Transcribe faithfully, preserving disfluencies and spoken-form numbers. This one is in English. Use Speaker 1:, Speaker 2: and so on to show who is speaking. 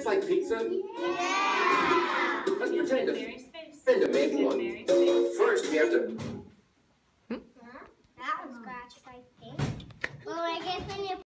Speaker 1: like pizza?
Speaker 2: Yeah!
Speaker 1: Let's pretend to, pretend to make one. First, we have to...
Speaker 2: That one scratched, I think. Well, I guess when you